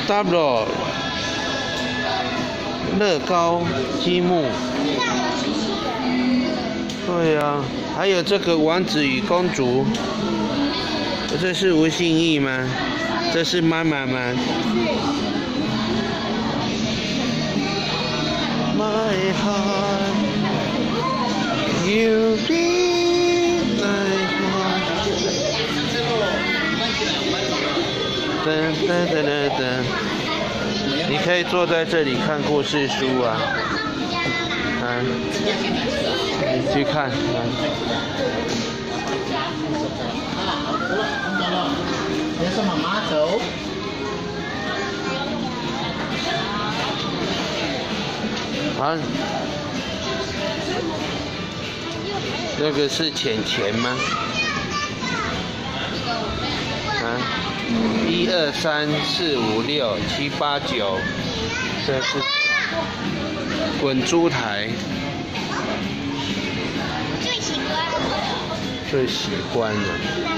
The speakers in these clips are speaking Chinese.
，OTORO乐高积木。对呀、啊，还有这个王子与公主，这是吴信义吗？这是妈妈吗？My heart, you be my heart。噔噔噔噔噔，你可以坐在这里看故事书啊，你去看， 这是妈妈走。 啊，那个是钱钱吗？啊，1、2、3、4、5、6、7、8、9，这是滚珠台。最喜欢的。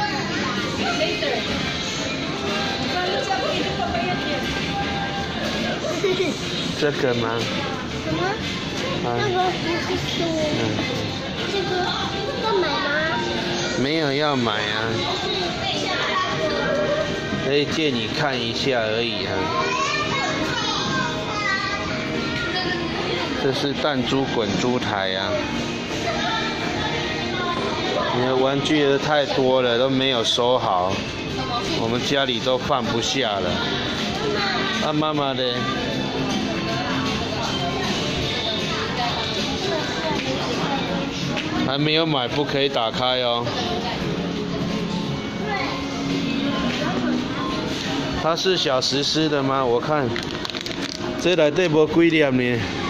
这个吗？ 什么？那个不是书。这个要买吗？ 没有要买啊，可以借你看一下而已啊。这是弹珠滚珠台啊。你的玩具太多了，都没有收好，我们家里都放不下了。啊，妈妈的。还没有买，不可以打开哦。它是小石狮的吗？我看这内底无几粒呢。